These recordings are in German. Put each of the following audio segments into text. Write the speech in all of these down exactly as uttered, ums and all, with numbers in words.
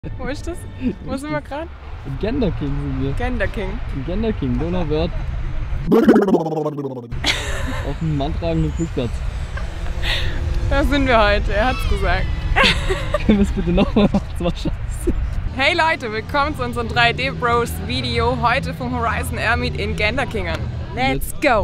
Wo ist das? Wo sind wir gerade? Im Gender King sind wir. Gender King. Im Gender King, Donauwörth. Auf dem manntragenden Flugplatz. Da sind wir heute, er hat's gesagt. Können wir es bitte nochmal machen? Das war scheiße. Hey Leute, willkommen zu unserem drei D Bros Video heute vom Horizon Air Meet in Genderkingen. Let's go!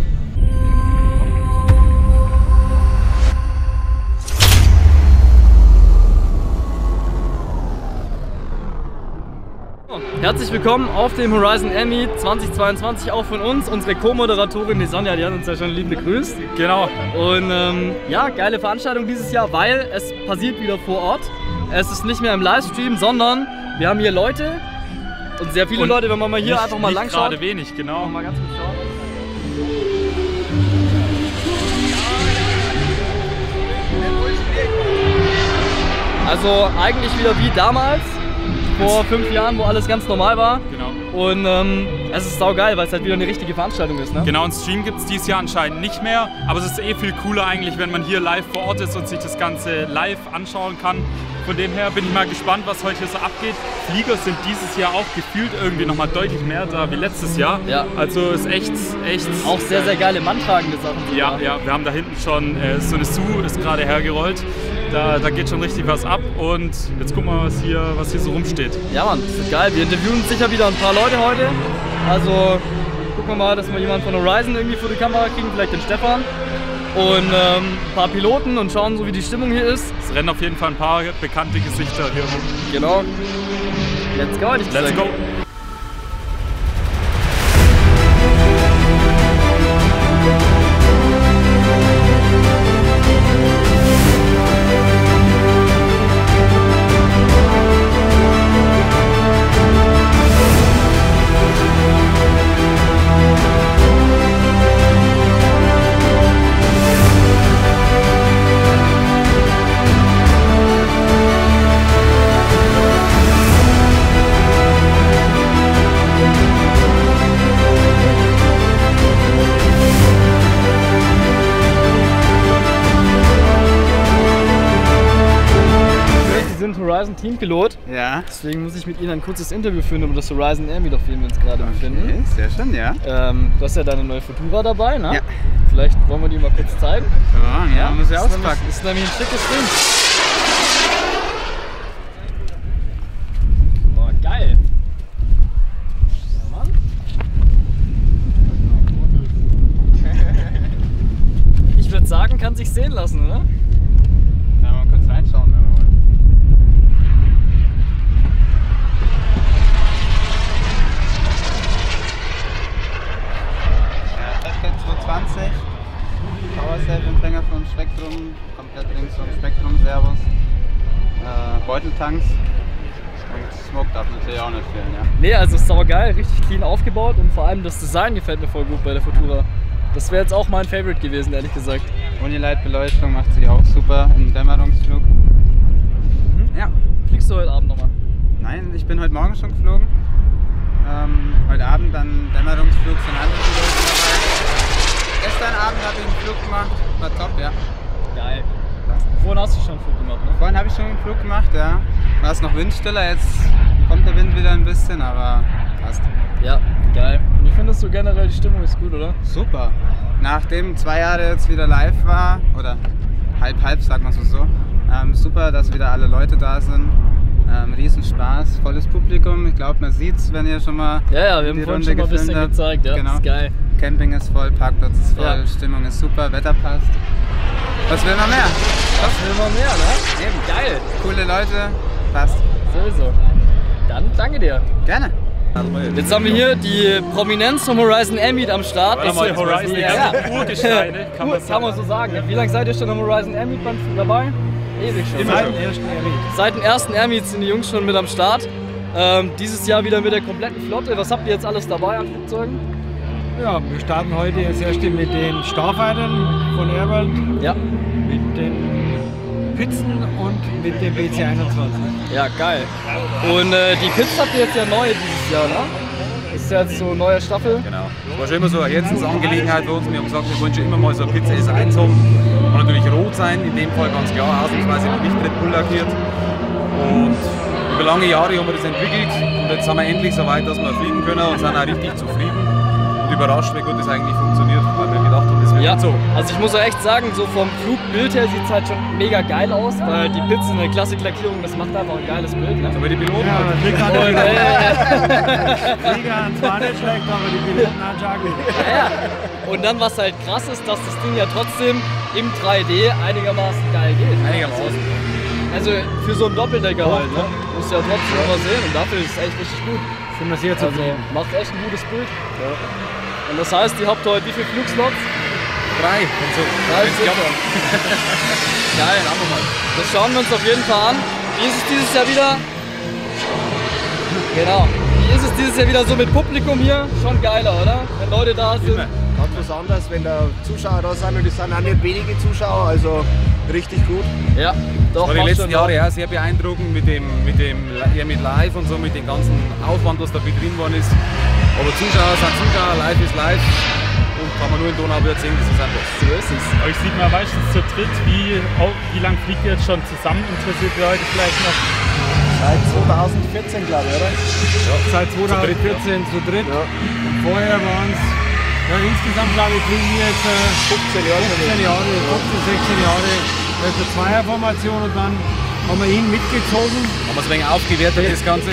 Herzlich willkommen auf dem Horizon Air Meet zweitausendzweiundzwanzig, auch von uns. Unsere Co-Moderatorin, die Sonja, die hat uns ja schon lieb begrüßt. Genau. Und ähm, ja, geile Veranstaltung dieses Jahr, weil es passiert wieder vor Ort. Es ist nicht mehr im Livestream, sondern wir haben hier Leute und sehr viele und Leute, wenn man mal hier nicht, einfach mal lang schaut. Gerade wenig, genau. Mal ganz kurz schauen. Also eigentlich wieder wie damals. Vor fünf Jahren, wo alles ganz normal war. Genau. Und ähm, es ist saugeil, weil es halt wieder eine richtige Veranstaltung ist. Ne? Genau, einen Stream gibt es dieses Jahr anscheinend nicht mehr. Aber es ist eh viel cooler eigentlich, wenn man hier live vor Ort ist und sich das Ganze live anschauen kann. Von dem her bin ich mal gespannt, was heute hier so abgeht. Flieger sind dieses Jahr auch gefühlt irgendwie nochmal deutlich mehr da wie letztes Jahr. Ja. Also ist echt, echt... Auch sehr, sehr geile manntragende Sachen. Ja, ja, wir haben da hinten schon äh, so eine S U ist gerade hergerollt. Da, da geht schon richtig was ab und jetzt gucken wir mal, was hier, was hier so rumsteht. Ja Mann, das ist geil. Wir interviewen sicher wieder ein paar Leute heute. Also gucken wir mal, dass wir jemanden von Horizon irgendwie vor die Kamera kriegen, vielleicht den Stefan. Und ähm, ein paar Piloten und schauen so, wie die Stimmung hier ist. Es rennen auf jeden Fall ein paar bekannte Gesichter hier rum. Genau. Let's go, ich Let's go. Horizon Teampilot. Ja. Deswegen muss ich mit Ihnen ein kurzes Interview führen über das Horizon Air Meet, auf dem wir uns gerade Okay, befinden. sehr schön, ja. Ähm, du hast ja deine neue Futura dabei, ne? Ja. Vielleicht wollen wir die mal kurz zeigen. Ja, ja, muss ich ist auspacken. Nämlich, ist nämlich ein schickes Ding. Boah, geil. Ja, Mann. Ich würde sagen, kann sich sehen lassen, oder? Ja, mal kurz reinschauen, wenn wir wollen. zweihundertzwanzig, Power-Safe-Empfänger von Spektrum, komplett links vom Spektrum-Servos, äh, Beuteltanks und Smoke darf natürlich auch nicht fehlen, ja. Nee, also ist saugeil, richtig clean aufgebaut und vor allem das Design gefällt mir voll gut bei der Futura. Das wäre jetzt auch mein Favorite gewesen, ehrlich gesagt. Unilight-Beleuchtung macht sie auch super im Dämmerungsflug. Mhm. Ja. Fliegst du heute Abend nochmal? Nein, ich bin heute Morgen schon geflogen. Ähm, heute Abend dann Dämmerungsflug von anderen Piloten dabei. Gestern Abend habe ich einen Flug gemacht, war top, ja. Geil. Vorhin hast du schon einen Flug gemacht, ne? Vorhin habe ich schon einen Flug gemacht, ja. War es noch windstiller, jetzt kommt der Wind wieder ein bisschen, aber passt. Ja, geil. Und ich finde so generell, die Stimmung ist gut, oder? Super. Nachdem zwei Jahre jetzt wieder live war, oder halb halb, sagt man so so, ähm, super, dass wieder alle Leute da sind. Ähm, Riesenspaß, volles Publikum. Ich glaube, man sieht es, wenn ihr schon mal Ja, ja, wir haben vorhin schon mal ein bisschen habt. gezeigt, ja, genau. Das ist geil. Camping ist voll, Parkplatz ist voll, Ja. Stimmung ist super, Wetter passt. Was will man mehr? Was will man mehr, ne? Eben. Geil. Coole Leute, passt. Sowieso. Dann danke dir. Gerne. Jetzt haben wir hier die Prominenz vom Horizon Air Meet am Start. Das ist Horizon ja. ja. Urgesteine, kann man Kann man so sagen. Wie lange seid ihr schon am Horizon Air Meet dabei? Ewig schon. Immer Seit schon. dem ersten Air Meet. Seit dem ersten Air Meet sind die Jungs schon mit am Start. Ähm, dieses Jahr wieder mit der kompletten Flotte. Was habt ihr jetzt alles dabei an Flugzeugen? Ja, wir starten heute das erste mit den Starfightern von Airworld, Ja. mit den Pizzen und mit dem B C einundzwanzig. Ja, geil. Und äh, die Pits habt ihr jetzt ja neu dieses Jahr, ne? Das ist jetzt so eine neue Staffel. Genau. Das war schon immer so eine Herzensangelegenheit für uns. Wir haben gesagt, wir wollen schon immer mal so eine Pizza S eins haben. Kann natürlich rot sein, in dem Fall ganz klar, ausnahmsweise nicht Red Bull lackiert. Und über lange Jahre haben wir das entwickelt und jetzt sind wir endlich so weit, dass wir fliegen können und sind auch richtig zufrieden und überrascht, wie gut das eigentlich funktioniert, weil wir gedacht haben, das wird Ja, nicht so. also ich muss auch echt sagen, so vom Flugbild her sieht es halt schon mega geil aus, weil die Pits in der Klassiklackierung, das macht einfach ein geiles Bild. Ne? Aber die Piloten Ja, halt. der Flieger hat Und, äh, Flieger zwar nicht schlecht, aber die Piloten haben schon gut. ja, ja. Und dann was halt krass ist, dass das Ding ja trotzdem im drei D einigermaßen geil geht. Einigermaßen. Also für so einen Doppeldecker halt, ne? Musst du ja trotzdem mal sehen und dafür ist es echt richtig gut. Sind wir sehr Also zufrieden. macht echt ein gutes Bild. Und das heißt, ihr habt heute wie viele Flugslots? Drei. Und so. Drei Wenn's Stück. klappt. Geil, machen wir mal. Das schauen wir uns auf jeden Fall an. Wie ist es dieses Jahr wieder? Genau. Wie ist es dieses Jahr wieder so mit Publikum hier? Schon geiler, oder? Wenn Leute da sind. Ganz was anderes, wenn da Zuschauer da sind und es sind auch nicht wenige Zuschauer, also richtig gut. Ja, doch. Das war die macht letzten schon Jahre Bock. auch sehr beeindruckend mit dem, mit dem ja, mit Live und so, mit dem ganzen Aufwand, was da betrieben worden ist. Aber Zuschauer sind Zuschauer, Live ist live und kann man nur in Donau erzählen, das ist einfach. So ist es. Euch sieht man meistens zu dritt. Wie, oh, wie lange fliegt ihr jetzt schon zusammen? Interessiert ihr euch vielleicht noch? Seit zweitausendvierzehn, glaube ich, oder? Seit zweitausendvierzehn zu dritt. Ja. Und vorher waren es, ja, insgesamt glaube ich, fliegen wir jetzt äh, fünfzehn Jahre. fünfzehn Jahre, fünfzehn, sechzehn Jahre mit der Zweierformation und dann haben wir ihn mitgezogen. Haben wir es ein wenig aufgewertet, das Ganze.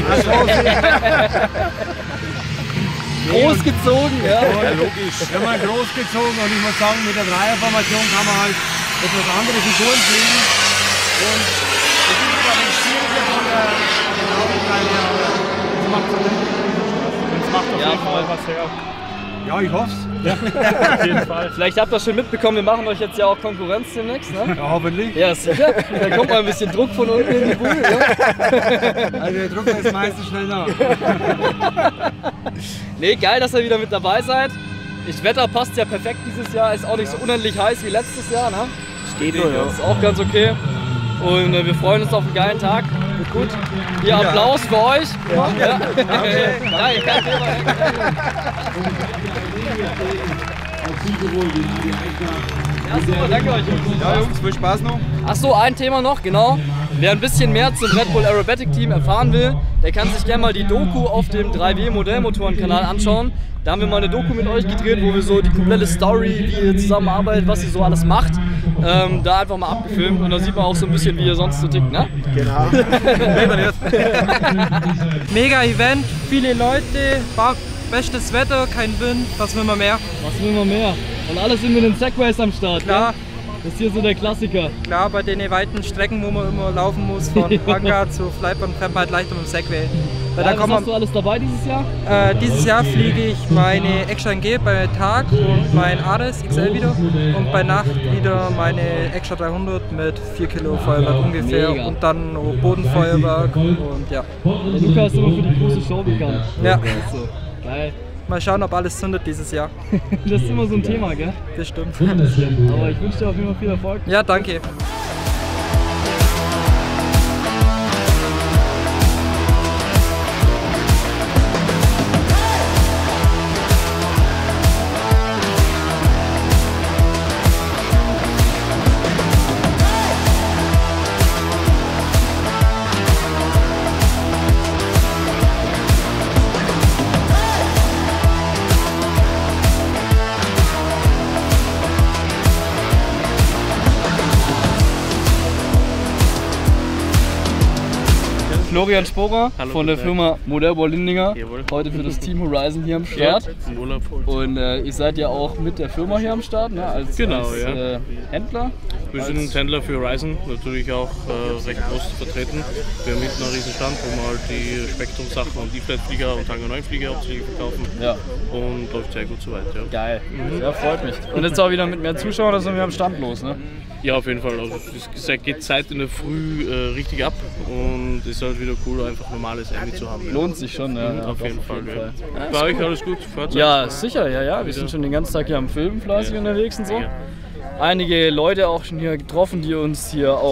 Großgezogen, ja. Ja, logisch. Wir haben ihn großgezogen und ich muss sagen, mit der Dreierformation kann man halt etwas andere Figuren fliegen. Und es ist zwar nicht schwieriger von der Laufzeit her, aber es macht so richtig Spaß. Es macht auf Ja, jeden Fall voll. was her. Ja, ich hoffe es. Auf jeden Fall. Vielleicht habt ihr schon mitbekommen, wir machen euch jetzt ja auch Konkurrenz demnächst, ne? Ja, hoffentlich. Ja, sicher. Da kommt mal ein bisschen Druck von unten in die Bude. Ja? Also der Druck ist meistens schnell da. Nee, geil, dass ihr wieder mit dabei seid. Das Wetter passt ja perfekt dieses Jahr, ist auch nicht so unendlich heiß wie letztes Jahr, ne? Steht nur, ja. Ist auch ganz okay. Und äh, wir freuen uns auf einen geilen Tag. Wird gut. Hier Applaus für euch. Ja. Ja. Okay. Geil, kein Thema. Ja, super, danke euch. Ja, Jungs, viel Spaß noch. Achso, ein Thema noch, genau. Wer ein bisschen mehr zum Red Bull Aerobatic Team erfahren will, der kann sich gerne mal die Doku auf dem drei W Modellmotoren-Kanal anschauen. Da haben wir mal eine Doku mit euch gedreht, wo wir so die komplette Story, wie ihr zusammenarbeitet, was ihr so alles macht, ähm, da einfach mal abgefilmt. Und da sieht man auch so ein bisschen, wie ihr sonst so tickt, ne? Genau. Mega Event, viele Leute, bestes Wetter, kein Wind, was will man mehr? Was will man mehr? Und alle sind mit den Segways am Start, Klar. ne? Das ist hier so der Klassiker. Klar, bei den weiten Strecken, wo man immer laufen muss, von Hangar zu Flightbahn, fährt man halt leichter mit dem Segway. Weil Ja, da was kommt hast du man, alles dabei dieses Jahr? äh, dieses Jahr fliege ich meine Extra N G bei Tag und mein Ares X L wieder und bei Nacht wieder meine Extra dreihundert mit vier Kilo Feuerwerk ungefähr Mega. und dann noch Bodenfeuerwerk und ja. Der Luca ist immer für die große Show bekannt. Ja. Das ist so. Geil. Mal schauen, ob alles zündet dieses Jahr. Das ist immer so ein Thema, gell? Das stimmt. Aber ich wünsche dir auf jeden Fall viel Erfolg. Ja, danke. Florian Sporer Hallo, von der guten Firma Modellbau Lindinger, Jawohl. heute für das Team Horizon hier am Start. Im Urlaub. Und äh, ihr seid ja auch mit der Firma hier am Start, ne? als, Genau, als ja. äh, Händler. Wir sind Händler für Horizon, natürlich auch äh, recht groß vertreten. Wir haben hinten einen riesen Stand, wo wir halt die Spektrum-Sachen und E-Flat-Flieger und Hangar neun Flieger hauptsächlich verkaufen. Ja. Und läuft sehr gut soweit, ja. Geil, ja, freut mich. Und jetzt auch wieder mit mehr Zuschauern, da sind wir am Stand los, ne? Ja, auf jeden Fall. Also es geht Zeit in der Früh äh, richtig ab und es ist halt wieder cool, einfach normales Emmy zu haben. Ja. Lohnt sich schon, ja. Mhm, ja, auf doch, jeden Fall. Ja. Ja, Bei ist euch cool. alles gut? Fahrzeug? Ja, sicher, ja, ja. Wir sind schon den ganzen Tag hier am Filmen fleißig unterwegs und so. Einige Leute auch schon hier getroffen, die uns hier auch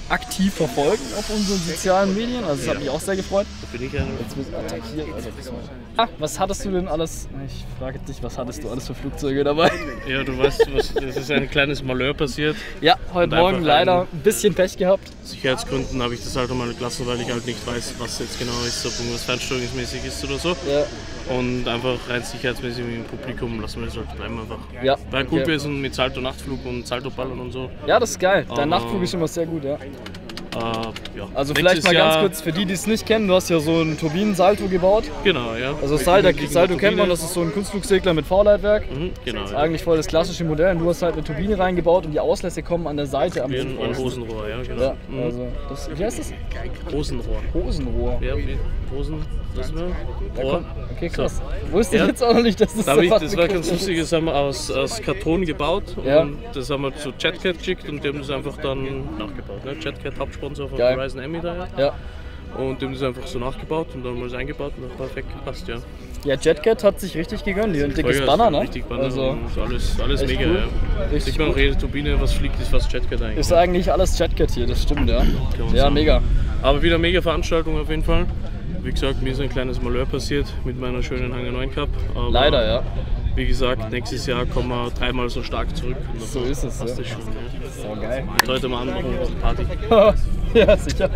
aktiv verfolgen auf unseren sozialen Medien. Also das Ja. hat mich auch sehr gefreut. Bin ich ja. Jetzt wird attackiert. Also, ah, was hattest du denn alles? Ich frage dich, was hattest du alles für Flugzeuge dabei? Ja, du weißt, was, es ist ein kleines Malheur passiert. Ja, heute Und Morgen einfach leider ein- ein bisschen Pech gehabt. Aus Sicherheitsgründen habe ich das halt einmal gelassen, weil ich halt nicht weiß, was jetzt genau ist, ob irgendwas fernsteuerungsmäßig ist oder so. Ja. Und einfach rein sicherheitsmäßig mit dem Publikum lassen wir das halt bleiben einfach. Ja, War gut okay. gewesen mit Salto-Nachtflug und Salto-Ballern und so. Ja, das ist geil. Dein Aber- Nachtflug ist immer sehr gut, ja. Äh, ja. Also Nächstes vielleicht mal Jahr, ganz kurz für die, die es nicht kennen, du hast ja so einen Turbinensalto gebaut. Genau, ja. Also Mit Salto, liegender Salto kennt man, Turbine. das ist so ein Kunstflugsegler mit V-Leitwerk. Mhm, genau. Das ist Ja. eigentlich voll das klassische Modell und du hast halt eine Turbine reingebaut und die Auslässe kommen an der Seite am Wie ein, ein Flug. Hosenrohr, ja, genau. Ja, Mhm. also das, wie heißt das? Hosenrohr. Hosenrohr. Ja, wie Hosen, das war Rohr. Okay, So. krass. Wusste ich Ja. jetzt auch noch nicht, dass das Da hab ich, was das war ganz Begriff ist. lustig, das haben wir aus, aus Karton gebaut Ja. und das haben wir zu Jetcat geschickt und die haben das einfach dann nachgebaut. Ne? Jetcat, Hauptsponsor von Geil. Horizon Emmy da. Ja. Und die haben das einfach so nachgebaut und dann haben wir das eingebaut und das hat perfekt gepasst, ja. Ja, Jetcat hat sich richtig gegönnt. Die haben ein dickes Vollgas, Banner, ne? Richtig Banner Also und alles, alles echt mega, cool. ja. Richtig Sieht man auch gut. jede Turbine, was fliegt, ist fast Jetcat eigentlich. Ist eigentlich alles Jetcat hier, das stimmt, ja. Kann man Ja, sagen. mega. Aber wieder mega Veranstaltung auf jeden Fall. Wie gesagt, mir ist ein kleines Malheur passiert mit meiner schönen Hangar neun Cup. Aber Leider, ja. Wie gesagt, nächstes Jahr kommen wir dreimal so stark zurück. Und So ist es, passt ja. das schon, ja. So geil. Und heute mal machen wir ein bisschen Party. Ja, sicher.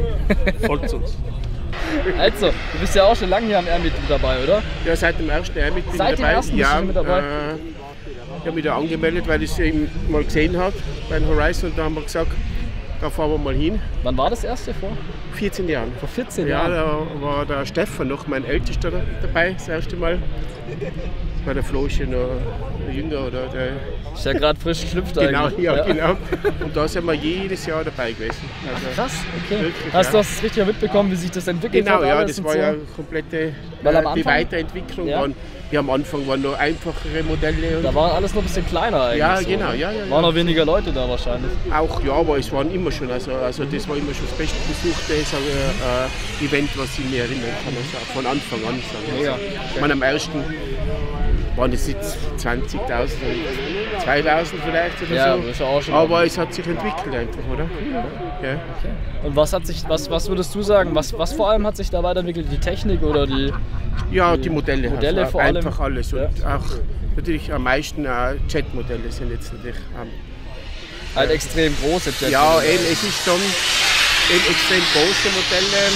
Folgt uns. Also, du bist ja auch schon lange hier am Airmeet mit dabei, oder? Ja, seit dem ersten Airmeet bin Seit ich dem dabei. ersten bist ja, du mit dabei? Äh, ich habe mich da angemeldet, weil ich es eben mal gesehen habe bei den Horizon und da haben wir gesagt, da fahren wir mal hin. Wann war das erste vor? vierzehn Jahren. Vor vierzehn Ja, Jahren? da war der Stefan noch, mein Ältester, da- dabei, das erste Mal. Weil der Flo ist ja noch jünger oder der. Ist ja gerade frisch geschlüpft Genau, eigentlich. ja, genau. Und da sind wir jedes Jahr dabei gewesen. Also, Krass, okay. wirklich, Hast du ja. das richtig mitbekommen, wie sich das entwickelt Genau, hat? ja, alles das und war so? ja eine komplette Weil am äh, die Anfang- Weiterentwicklung. Ja. Waren, ja, am Anfang waren noch einfachere Modelle. Und Da war alles noch ein bisschen kleiner eigentlich. Ja, so, genau, ne? ja, ja, ja. Waren noch weniger Leute da wahrscheinlich. Auch ja, aber es waren immer schon, also, also das war immer schon das bestbesuchte sagen wir, äh, Event, was ich mir erinnern kann, also von Anfang an. Sagen wir. Ja. Ich meine, am ersten waren es jetzt zwanzigtausend, zweitausend vielleicht oder Ja, so. das ist ja auch schon aber ordentlich. es hat sich entwickelt einfach, oder? Ja. Und was hat sich, was, was würdest du sagen, was, was vor allem hat sich da weiterentwickelt? Die Technik oder die. Ja, die Modelle, Modelle also vor allem. einfach alles. Und Ja. auch natürlich am meisten äh, Jet-Modelle sind jetzt natürlich. Ähm, Halt extrem große Jets. ja, eben, es ist schon eben extrem große Modelle.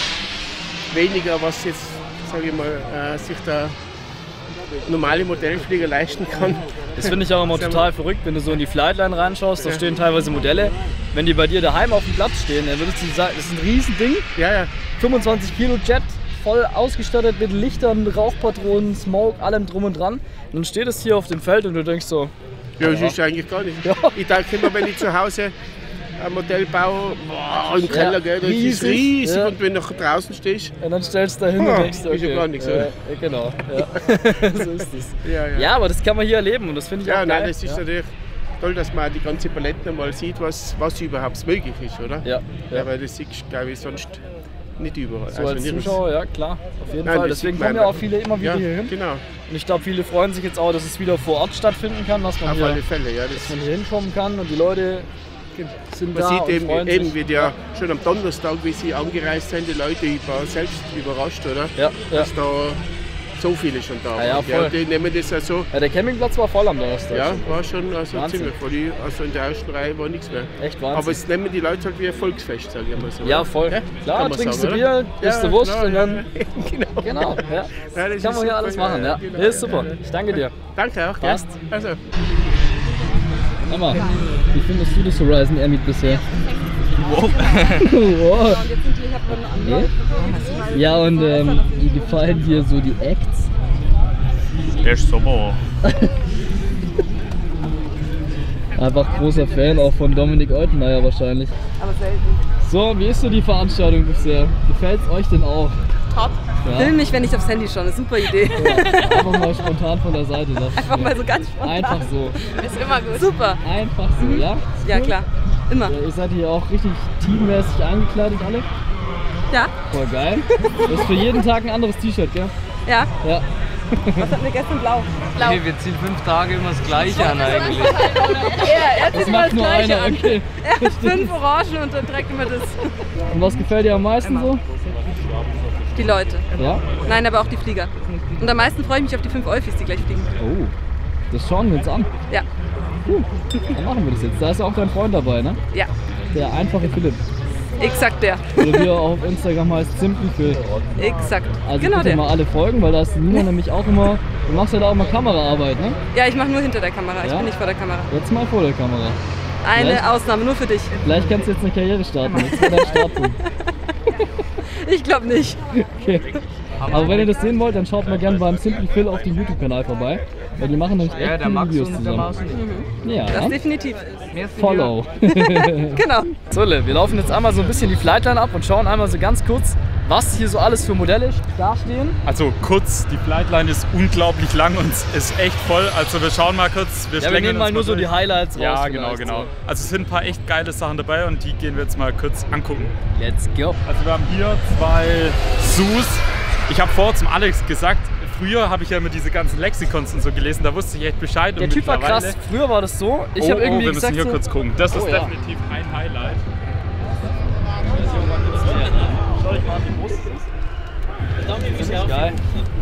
Weniger, was jetzt, sage ich mal, äh, sich der normale Modellflieger leisten kann. Das finde ich auch immer total verrückt, wenn du so in die Flightline reinschaust, da stehen teilweise Modelle. Wenn die bei dir daheim auf dem Platz stehen, dann würdest du sagen, das ist ein Riesending. Ja, ja. fünfundzwanzig Kilo Jet, voll ausgestattet mit Lichtern, Rauchpatronen, Smoke, allem drum und dran. Und dann steht es hier auf dem Feld und du denkst so, Ja, das ist eigentlich gar nicht. Ich denke immer, wenn ich zu Hause ein Modell baue, boah, im Keller, Ja, gell, das ist riesig, riesig ja. und wenn du nach draußen stehst, und dann stellst du da hin Ah, und denkst, ist ja okay, gar nichts, ja, oder? ja, genau, ja. So ist es. Ja, ja. Ja, aber das kann man hier erleben und das finde ich ja, auch nein, geil. das ist ja. natürlich toll, dass man die ganze Palette mal sieht, was, was überhaupt möglich ist, oder? Ja, ja. ja weil das siehst du, glaube ich, sonst nicht überall. So als nirgends. Zuschauer, ja klar, auf jeden Nein, Fall. das Deswegen sieht man kommen ja auch einfach. viele immer wieder Ja, hier hin. genau. Und ich glaube, viele freuen sich jetzt auch, dass es wieder vor Ort stattfinden kann, dass man, Auf hier, alle Fälle, ja. Das dass man hier hinkommen kann und die Leute sind Man da sieht und eben, freuen eben sich. wie ja schon am Donnerstag, wie sie angereist sind, die Leute, ich war selbst überrascht, oder? Ja, ja. Dass da so viele schon da Ja, waren. ja, voll. die nehmen das ja so. Ja, der Campingplatz war voll am Donnerstag. Ja, war schon also Wahnsinn. ziemlich voll. Ich- Also in der ersten Reihe war nichts mehr. Echt Wahnsinn. Aber es nehmen die Leute halt wie ein Volksfest, sage ich mal so. Ja, oder? voll. Ja? Klar, Kann man trinkst sagen, du Bier, oder? isst Ja, du Wurst klar, und dann. genau. Genau, ja. Ja, das Kann ist man hier super, alles ja, machen, ja. genau, Nee, ist ja, super. ja. Ich danke dir. Danke auch, Passt. gell? Also. Emma, wie findest du das Horizon Airmeet bisher? Wow. wow. Nee? Ja, und ähm, wie gefallen dir so die Acts? Der ist super. Einfach großer Fan auch von Dominik Eutenmeier wahrscheinlich. Aber selten. So, wie ist so die Veranstaltung bisher? Gefällt es euch denn auch? Top. Ja. Film mich, wenn ich aufs Handy schaue. Eine super Idee. Ja, einfach mal spontan von der Seite. Das Einfach mal so ganz spontan. Einfach so. Ist immer gut. Super. Einfach so, ja? Ist Ja, cool? klar. Immer. Ja, ihr seid hier auch richtig teammäßig eingekleidet alle? Ja. Voll geil. Das ist für jeden Tag ein anderes T-Shirt, gell? Ja. Ja. Was hatten wir gestern? Blau. Blau. Nee, wir ziehen fünf Tage immer das Gleiche an eigentlich. Ja, er zieht Das immer macht das nur Gleiche einer, an. okay. Er hat fünf Orangen und dann trägt immer das. Und was gefällt dir am meisten so? Die Leute. Ja? Nein, aber auch die Flieger. Und am meisten freue ich mich auf die fünf Eufis, die gleich fliegen. Oh, das schauen wir uns an. Ja. Cool. Dann machen wir das jetzt. Da ist auch dein Freund dabei, ne? Ja. Der einfache Philipp. Exakt der. Oder wie er auf Instagram heißt, Simply Phil. Exakt. Also genau bitte der. mal alle folgen, weil da ist Nina nämlich auch immer, du machst ja da auch mal Kameraarbeit, ne? Ja, ich mache nur hinter der Kamera. Ich Ja? bin nicht vor der Kamera. Jetzt mal vor der Kamera. Eine Vielleicht- Ausnahme, nur für dich. Vielleicht kannst du jetzt eine Karriere starten. Jetzt ist dein Startpunkt. Ich glaube nicht. Okay. Aber wenn ihr das sehen wollt, dann schaut mal gerne beim Simply Phil auf dem YouTube-Kanal vorbei. Weil die machen nämlich echt coole Videos zusammen. Ja. Das definitiv. Follow. Genau. So, wir laufen jetzt einmal so ein bisschen die Flightline ab und schauen einmal so ganz kurz, was hier so alles für Modelle dastehen. Also kurz, die Flightline ist unglaublich lang und ist echt voll. Also wir schauen mal kurz. Ja, wir schlängeln nehmen mal uns nur so durch. die Highlights raus. Ja, genau, vielleicht genau. so. Also es sind ein paar echt geile Sachen dabei und die gehen wir jetzt mal kurz angucken. Let's go. Also wir haben hier zwei Sus. Ich habe vorher zum Alex gesagt, früher habe ich ja immer diese ganzen Lexikons und so gelesen, da wusste ich echt Bescheid. Der und Typ war mittlerweile- krass. Früher war das so. Ich oh, habe irgendwie oh, wir gesagt, müssen hier so, kurz gucken. Das ist Oh, ja. definitiv ein Highlight. Schau dich mal an, wie groß es ist. Das ist geil.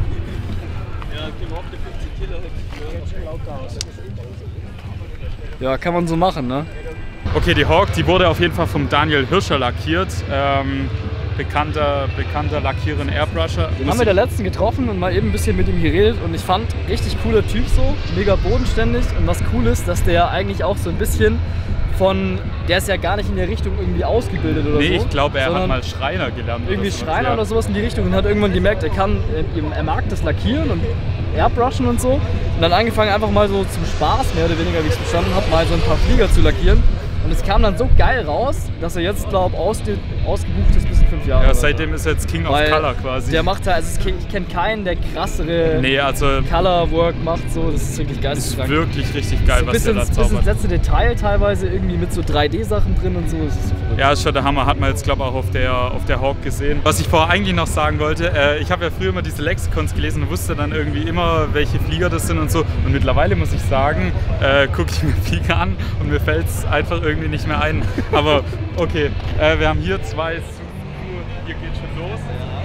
Ja, kann man so machen, ne? Okay, die Hawk, die wurde auf jeden Fall vom Daniel Hirscher lackiert. Ähm, bekannter, bekannter Lackierer und Airbrusher. Den haben wir der letzten getroffen und mal eben ein bisschen mit ihm geredet und ich fand, richtig cooler Typ so, mega bodenständig und was cool ist, dass der eigentlich auch so ein bisschen von, der ist ja gar nicht in der Richtung irgendwie ausgebildet oder Nee, so. ich glaube, er hat sondern mal Schreiner gelernt. irgendwie oder sowas, Schreiner ja. oder sowas in die Richtung und hat irgendwann gemerkt, er kann, er, er mag das Lackieren und Airbrushen und so und dann angefangen einfach mal so zum Spaß, mehr oder weniger wie ich es verstanden habe, mal so ein paar Flieger zu lackieren. Und es kam dann so geil raus, dass er jetzt, glaube ich, ausge ausgebucht ist bis in fünf Jahre. Ja, seitdem ist er jetzt King Weil of Color quasi. Der macht halt, also ich kenne keinen, der krassere Nee, also Color-Work macht, so, das ist wirklich geisteskrank. wirklich richtig geil, so was der bisschen, da bisschen zaubert. letzte Detail teilweise irgendwie mit so drei D-Sachen drin und so. Das ist so verrückt. Ja, ist schon der Hammer, hat man jetzt glaube ich auch auf der, auf der Hawk gesehen. Was ich vorher eigentlich noch sagen wollte, äh, ich habe ja früher immer diese Lexikons gelesen und wusste dann irgendwie immer, welche Flieger das sind und so. Und mittlerweile muss ich sagen, äh, gucke ich mir Flieger an und mir fällt es einfach irgendwie nicht mehr ein. Aber okay, äh, wir haben hier zwei Sus, hier geht schon los.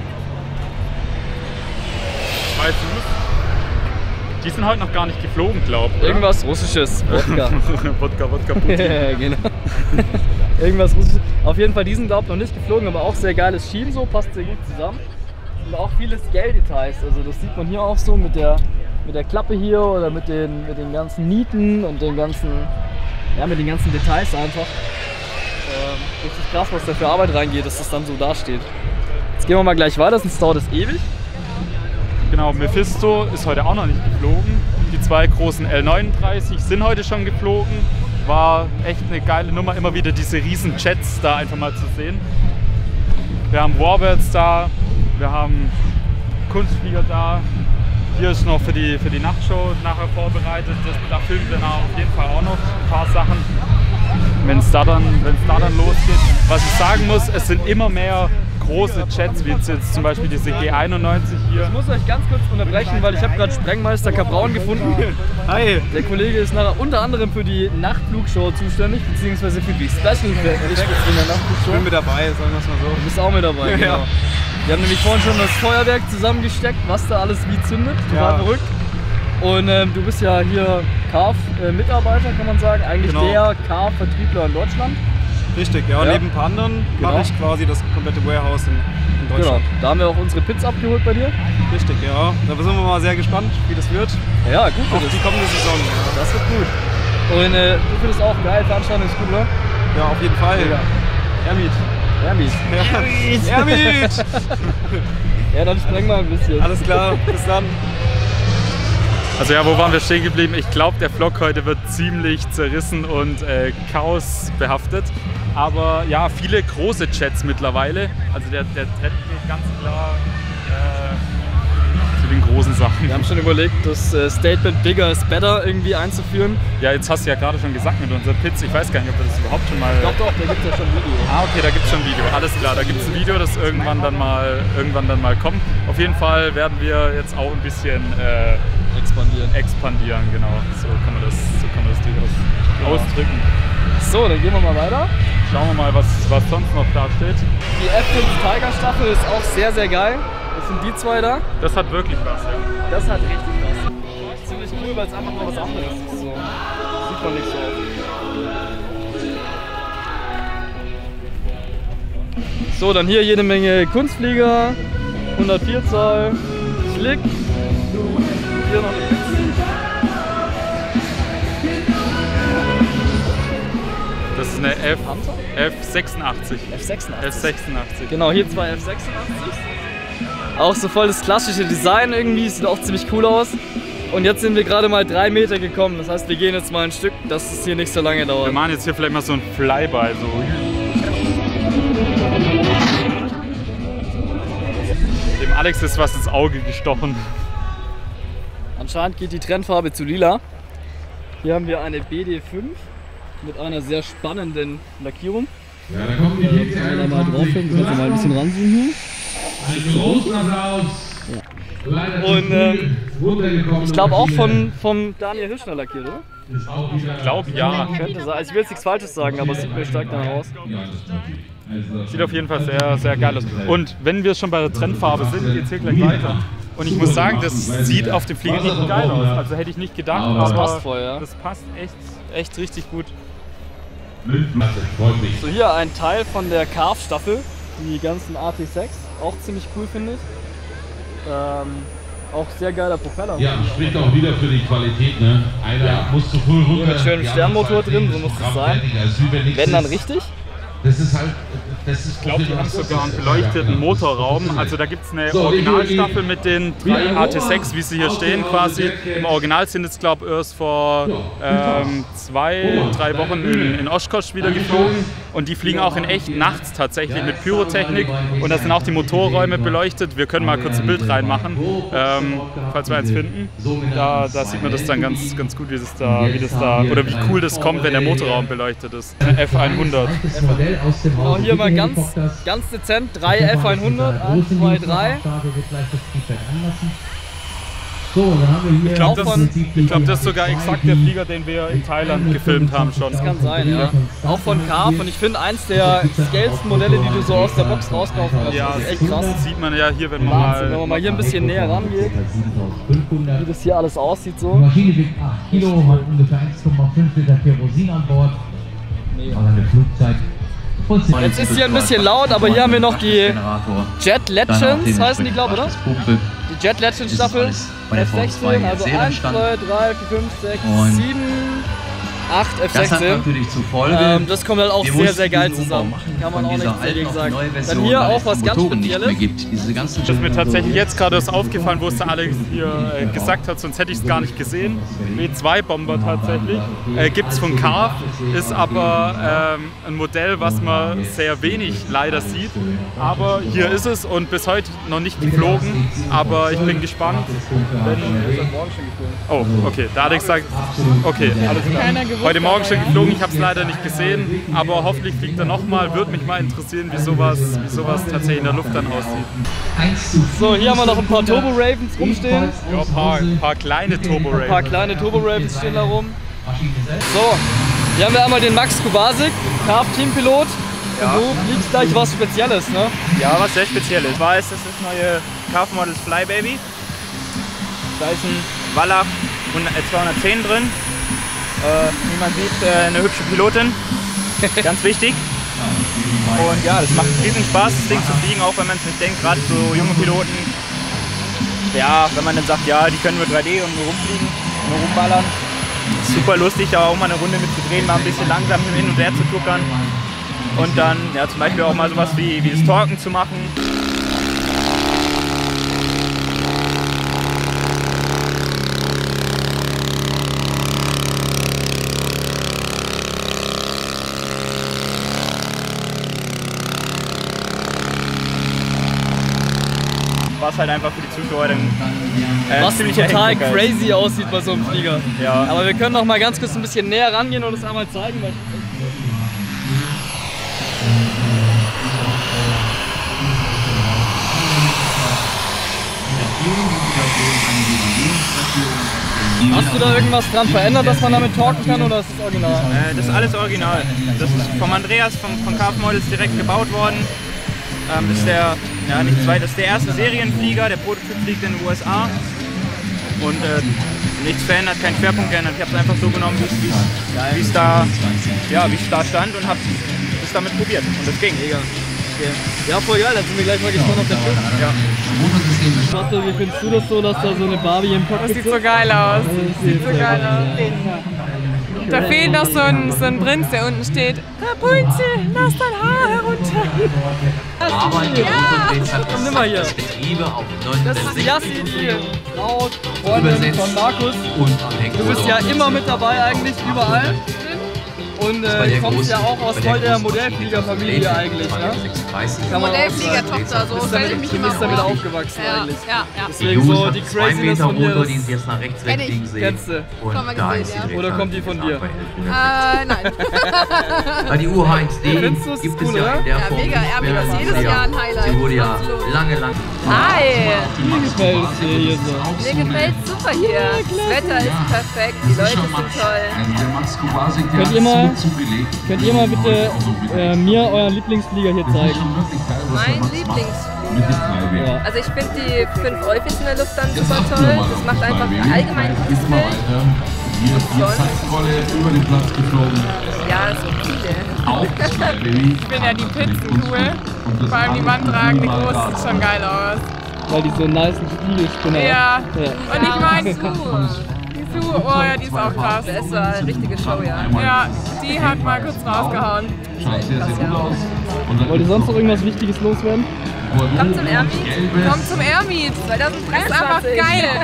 Zwei Sus. Die sind heute noch gar nicht geflogen, glaube ich. Irgendwas Russisches, Wodka. Wodka, Wodka, Putin. Ja, genau. Irgendwas Russisches. Auf jeden Fall, die sind, glaube ich, noch nicht geflogen, aber auch sehr geiles Schienen so, passt sehr gut zusammen. Und auch viele Scale-Details, also das sieht man hier auch so mit der, mit der Klappe hier oder mit den, mit den ganzen Nieten und den ganzen, ja, mit den ganzen Details einfach. Ähm, richtig krass, was da für Arbeit reingeht, dass das dann so dasteht. Jetzt gehen wir mal gleich weiter, sonst dauert es ewig. Genau, Mephisto ist heute auch noch nicht geflogen. Die zwei großen L neununddreißig sind heute schon geflogen. War echt eine geile Nummer, immer wieder diese riesen Jets da einfach mal zu sehen. Wir haben Warbirds da, wir haben Kunstflieger da. Hier ist noch für die, für die Nachtshow nachher vorbereitet. Das, da filmen wir nachher auf jeden Fall auch noch ein paar Sachen, wenn es da, dann, wenn's da dann losgeht. Was ich sagen muss, es sind immer mehr große Jets, wie jetzt zum Beispiel diese G einundneunzig hier. Ich muss euch ganz kurz unterbrechen, weil ich habe gerade Sprengmeister Kabraun gefunden. Hi! Der Kollege ist nachher unter anderem für die Nachtflugshow zuständig, beziehungsweise für die Special Effects in der Nachtflugshow. Ich bin mit dabei, sagen wir es mal so. Du bist auch mit dabei, genau. Ja. Wir haben nämlich vorhin schon das Feuerwerk zusammengesteckt, was da alles wie zündet. Total Ja. verrückt. Und ähm, du bist ja hier C A F-Mitarbeiter, kann man sagen. Eigentlich Genau. der C A F-Vertriebler in Deutschland. Richtig, ja. Und Ja. neben ein paar anderen Genau. mache ich quasi das komplette Warehouse in, in Genau. Deutschland. Da haben wir auch unsere Pits abgeholt bei dir. Richtig, ja. Da sind wir mal sehr gespannt, wie das wird. Ja, gut. Auf für die das. kommende Saison. Ja, Das wird gut. Und äh, du findest auch geil, Veranstaltung ist gut, oder? ja auf jeden Fall. Mega. Ermiet. Hermes. Ermiet! Ermiet! Ja, dann sprengen wir ein bisschen. Alles klar, bis dann. Also ja, wo waren wir stehen geblieben? Ich glaube, der Vlog heute wird ziemlich zerrissen und äh, chaosbehaftet. Aber ja, viele große Jets mittlerweile. Also der, der Trend geht ganz klar äh, zu zu den großen Sachen. Wir haben schon überlegt, das äh, Statement Bigger is Better irgendwie einzuführen. Ja, jetzt hast du ja gerade schon gesagt mit unserer Pizza. Ich weiß gar nicht, ob wir das überhaupt schon mal... Doch, doch, da gibt es ja schon ein Video. Ah, okay, da gibt es schon ein Video. Alles klar, da gibt es ein Video, das irgendwann dann mal, irgendwann dann mal kommt. Auf jeden Fall werden wir jetzt auch ein bisschen äh, expandieren. Expandieren, genau. So kann man das, so kann man das durchaus genau ausdrücken. So, dann gehen wir mal weiter. Schauen wir mal, was, was sonst noch da steht. Die F fünf Tiger Staffel ist auch sehr, sehr geil. Das sind die zwei da. Das hat wirklich was, ja. Das hat richtig was. Ziemlich cool, weil es einfach mal was anderes ist. So. Sieht man nicht so oft. So, dann hier jede Menge Kunstflieger, hundertvier Zoll, Slick. Hier noch eine Pizza. Das ist eine F, F sechsundachtzig. F sechsundachtzig. F sechsundachtzig. Genau, hier zwei F sechsundachtzig. Auch so voll das klassische Design irgendwie, sieht auch ziemlich cool aus. Und jetzt sind wir gerade mal drei Meter gekommen, das heißt wir gehen jetzt mal ein Stück, dass es hier nicht so lange dauert. Wir machen jetzt hier vielleicht mal so ein Flyby. So. Dem Alex ist was ins Auge gestochen. Anscheinend geht die Trendfarbe zu lila. Hier haben wir eine B D fünf mit einer sehr spannenden Lackierung. Ja, da kommen die Kids ja, mal drauf hin, kannst du mal ein bisschen ranzoomen hier. Einen großen Applaus. Ja. Und äh, ich glaube auch von, vom Daniel Hirschner lackiert, oder? Ich glaube ja. Könnte sein. Also ich will jetzt nichts Falsches sagen, aber es sieht mir stark danach aus. Sieht auf jeden Fall sehr, sehr geil aus. Und wenn wir schon bei der Trendfarbe sind, geht es hier gleich weiter. Und ich muss sagen, das sieht auf dem Flieger richtig geil aus. Also hätte ich nicht gedacht, aber das passt voll, ja. Das passt echt, echt richtig gut. So, hier ein Teil von der Carve-Staffel, die ganzen A T sechs, auch ziemlich cool finde ich. Ähm, auch sehr geiler Propeller. Ja, spricht auch wieder für die Qualität, ne? Einer ja. muss zu früh runter. Hier mit schönem Sternmotor drin, so muss es sein. Wenn dann richtig. Das ist halt, das ist ich glaube, die haben sogar einen beleuchteten Motorraum. Also da gibt es eine Originalstaffel mit den drei A T sechs, wie sie hier stehen quasi. Im Original sind jetzt, glaube ich, erst vor ähm, zwei, drei Wochen in, in Oshkosh wieder geflogen. Und die fliegen auch in echt nachts tatsächlich mit Pyrotechnik. Und da sind auch die Motorräume beleuchtet. Wir können mal kurz ein Bild reinmachen, ähm, falls wir eins finden. Da, da sieht man das dann ganz, ganz gut, wie das da, wie das da, oder wie cool das kommt, wenn der Motorraum beleuchtet ist. Eine F hundert. Genau, hier mal ganz, ganz dezent, drei F hundert, eins, zwei, drei. So, dann haben wir hier ich glaube, das, glaub, das ist sogar exakt der Flieger, den wir in Thailand gefilmt haben schon. Das kann sein, ja. Auch von Carve, und ich finde eins der scalesten Modelle, die du so aus der Box rauskaufen kannst. Ja, das ist echt krass. Das sieht man ja hier, wenn man Wahnsinn, mal... wenn man mal hier ein bisschen näher rangeht, wie das hier alles aussieht so. Die Maschine wiegt acht Kilo, hat ungefähr eins Komma fünf Liter Kerosin an Bord. Aber eine Flugzeit. Jetzt ist hier ein bisschen laut, aber hier haben wir noch die Jet Legends, heißen die, glaube ich, oder? Die Jet Legends Staffel, F sechzehn, also eins, zwei, drei, vier, fünf, sechs, sieben, acht F sechzehn. Das hat natürlich zur Folge, ähm, das kommt halt auch sehr, sehr geil zusammen. Kann man auch nichts dagegen sagen. Dann hier auch was ganz Spezielles. Das ist mir tatsächlich jetzt gerade erst aufgefallen, wo es der Alex hier äh, gesagt hat, sonst hätte ich es gar nicht gesehen. W zwei Bomber tatsächlich. Äh, Gibt es von Carve, ist aber ähm, ein Modell, was man sehr wenig leider sieht. Aber hier ist es und bis heute noch nicht geflogen. Aber ich bin gespannt. Wenn oh, okay. Der Alex sagt, okay, alles klar. Heute Morgen schon geflogen, ich habe es leider nicht gesehen, aber hoffentlich fliegt er nochmal. Würde mich mal interessieren, wie sowas, wie sowas tatsächlich in der Luft dann aussieht. So, hier haben wir noch ein paar Turbo Ravens rumstehen. Ja, ein paar, ein paar kleine Turbo Ravens. Ein paar kleine Turbo Ravens stehen da rum. So, hier haben wir einmal den Max Kubasik, Carve Teampilot. Ja. Und du fliegst gleich was Spezielles, ne? Ja, was sehr Spezielles. Ich weiß, das ist das neue Carve Models Flybaby. Da ist ein Wallach zweihundertzehn drin. Äh, wie man sieht, äh, eine hübsche Pilotin, ganz wichtig. Und ja, das macht riesen Spaß, das Ding zu fliegen, auch wenn man es nicht denkt, gerade so junge Piloten. Ja, wenn man dann sagt, ja, die können nur drei D und nur rumfliegen, nur rumballern. Super lustig, da auch mal eine Runde mitzudrehen, mal ein bisschen langsam hin und her zu tuckern. Und dann ja, zum Beispiel auch mal sowas wie, wie das Torken zu machen. war es halt einfach für die Zuschauer dann äh, Was total crazy aussieht bei so einem Flieger. Ja. Aber wir können noch mal ganz kurz ein bisschen näher rangehen und es einmal zeigen. Weil Hast du da irgendwas dran verändert, dass man damit talken kann, oder ist das original? Äh, das ist alles original. Das ist vom Andreas von, von K F Models direkt gebaut worden. Ähm, das ist der, ja, nicht zwei, das ist der erste Serienflieger, der Prototyp fliegt in den U S A. Und äh, nichts verändert, kein Schwerpunkt geändert. Ich habe es einfach so genommen, wie es da, ja, wie es da stand und habe es damit probiert. Und das ging. Mega. Okay. Ja, voll geil, dann sind wir gleich mal gespannt auf den Film. Ja. Warte, wie findest du das so, dass da so eine Barbie im Cockpit Das sieht so geil aus. Das sieht so geil aus. Da fehlt noch so ein, so ein Prinz, der unten steht. Rapunzel, lass dein Haar herunter. Aber die Ja. Komm, nimm mal hier. Betriebe auf Das ist Jassi, die Frau, Freundin von Markus. Du bist ja immer mit dabei eigentlich, überall. Und äh, kommst ja auch aus voll der Modellfliegerfamilie eigentlich, ne? Modellfliegertochter, so stelle ich mich immer vor. Du bist damit aufgewachsen ja, eigentlich. Ja, ja. Deswegen so die Craziness von dir. Die Sie jetzt nach rechts weglegen sehen. Kennst du? Und da ist sie Oder kommt die von dir? Äh, nein. Weil die U H eins D Findest du es gibt cool, es ja oder? in der Ja, Form mega. nicht Ja, mehr. das ist jedes Jahr ein Highlight. Sie wurde ja Absolut. lange, lange... Hi! Mir gefällt es dir hier so. Mir gefällt es super hier. Das Wetter ist perfekt, die Leute sind toll. Könnt ihr mal, könnt ihr mal bitte äh, mir euren Lieblingsflieger hier zeigen? Mein Lieblingsflieger. Ja. Also ich finde die fünf Eufis in der Luft dann super toll. Das macht einfach allgemein gutes Bild. Und sonst? Ja, so viele. Ich finde ja die Pizzen cool. Vor allem die Wandtragen, die großen, sieht schon geil aus. Weil die so einen nice Spiegelspinner Ja. haben. Ja. Und ich meine, die Su, oh ja, die ist auch krass. Das war eine richtige Show, ja. Ja, die hat mal kurz rausgehauen. Wollt ihr sonst noch irgendwas Wichtiges loswerden? Kommt zum Airmeet. Komm zum Airmeet. Das ist einfach geil.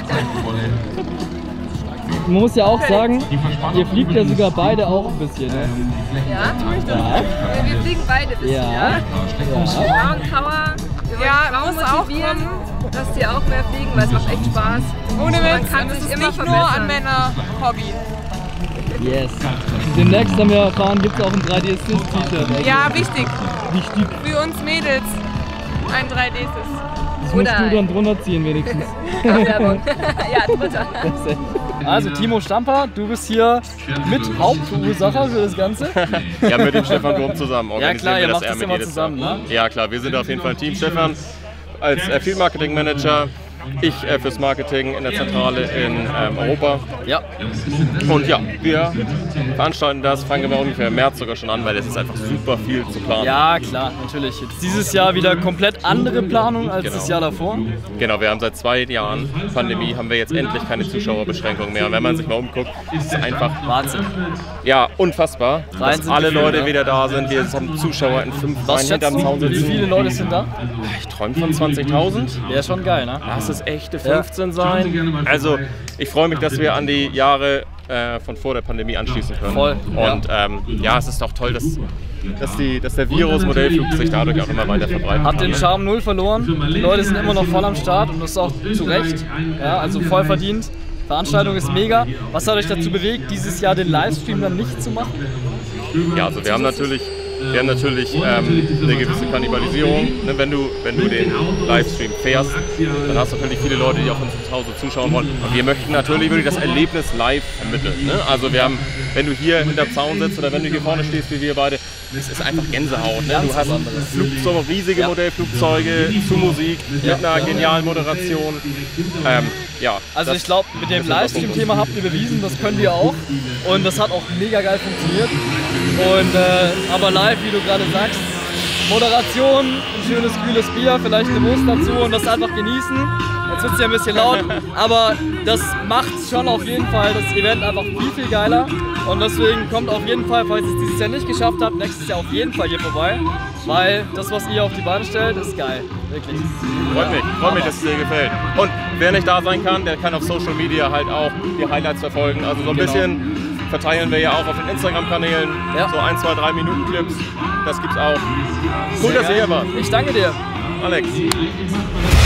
Man muss ja auch sagen, ihr fliegt ja sogar beide auch ein bisschen. Ne? Ja, tue ich das? Ja. Wir fliegen beide ein bisschen, Ja. ja. Ja. Frauenpower. Wir wollen Ja, Frauen muss auch motivieren, dass die auch mehr fliegen, weil es macht echt Spaß. Ohne Man Witz, kann und es sich ist immer nicht nur verbessern. an Männer-Hobby. Yes. Demnächst haben wir erfahren, gibt es auch ein drei D Assist T-Shirt. Ja, wichtig. Wichtig. Für uns Mädels ein drei D Assist. Das musst du dann drunter ziehen wenigstens. Werbung. Ja, drunter. Also Timo Stamper, du bist hier mit Hauptverursacher für das Ganze. Ja, mit dem Stefan Wurm zusammen organisieren Ja klar, wir ihr das macht das Airmeet immer jedes zusammen, Jahr. ne? Ja klar, wir sind auf jeden Fall ein Team. Stefan als äh, Field Marketing Manager, ich äh, fürs Marketing in der Zentrale in ähm, Europa. Ja. Und ja, wir veranstalten das, fangen wir ungefähr im März sogar schon an, weil es ist einfach super viel zu planen. Ja klar, natürlich. Jetzt dieses Jahr wieder komplett andere Planung als Genau. das Jahr davor. Genau, wir haben seit zwei Jahren Pandemie, haben wir jetzt endlich keine Zuschauerbeschränkungen mehr. Und wenn man sich mal umguckt, ist es einfach Wahnsinn. Ja, unfassbar, Rein dass sind alle die viele, Leute ne? wieder da sind. Wir haben Zuschauer in fünf Was Reihen schätzt hinterm Zaun du, wie sitzen. viele Leute sind da? Ich träume von zwanzigtausend. Ja, schon geil, ne? Lass es echte fünfzehn sein. Also ich freue mich, dass wir an die Jahre äh, von vor der Pandemie anschließen können. Voll, Und ähm, ja, es ist auch toll, dass, dass, die, dass der Virus Modellflug sich dadurch auch immer weiter verbreitet. Hat den Charme null verloren. Die Leute sind immer noch voll am Start und das ist auch zu Recht. Ja, also voll verdient. Veranstaltung ist mega. Was hat euch dazu bewegt, dieses Jahr den Livestream dann nicht zu machen? Ja, also wir haben natürlich, wir haben natürlich ähm, eine gewisse Kannibalisierung. Ne? Wenn, du, wenn du den Livestream fährst, dann hast du natürlich viele Leute, die auch von zu Hause zuschauen wollen. Und wir möchten natürlich wirklich das Erlebnis live vermitteln. Ne? Also wir haben, wenn du hier hinterm Zaun sitzt oder wenn du hier vorne stehst wie wir beide, es ist einfach Gänsehaut. Ne? Du hast Flugzeuge, riesige ja. Modellflugzeuge zu Musik mit ja. einer genialen Moderation. Ähm, ja, also ich glaube, mit dem Livestream-Thema habt ihr bewiesen, das können wir auch. Und das hat auch mega geil funktioniert. Und, äh, aber live, wie du gerade sagst, Moderation, ein schönes kühles Bier, vielleicht eine Wurst dazu und das einfach genießen. Jetzt wird es ja ein bisschen laut, aber das macht schon auf jeden Fall das Event einfach viel, viel geiler. Und deswegen kommt auf jeden Fall, falls ihr es dieses Jahr nicht geschafft habt, nächstes Jahr auf jeden Fall hier vorbei. Weil das, was ihr auf die Beine stellt, ist geil. Wirklich. Freut mich, freut mich, dass es dir gefällt. Und wer nicht da sein kann, der kann auf Social Media halt auch die Highlights verfolgen. Also so ein genau. bisschen verteilen wir ja auch auf den Instagram-Kanälen. Ja. So ein, zwei, drei Minuten Clips. Das gibt's auch. Cool, dass ihr hier wart. Ich danke dir. Alex.